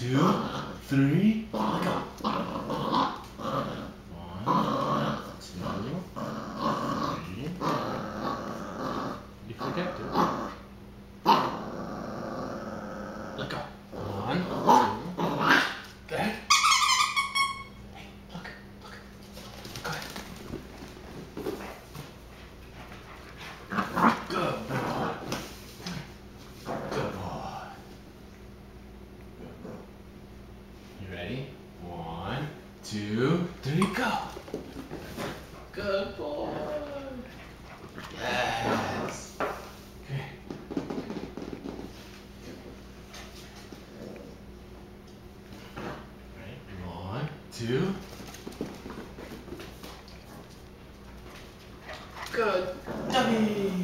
2, 3, go. 1, 2, 3. You forget to. Let go. 1, 2. Good. Hey, look. Good. Good boy. Good boy. You ready? 1, 2, 3, go. Good boy. Yes. Okay. Right. 1, 2. Good. Dummy.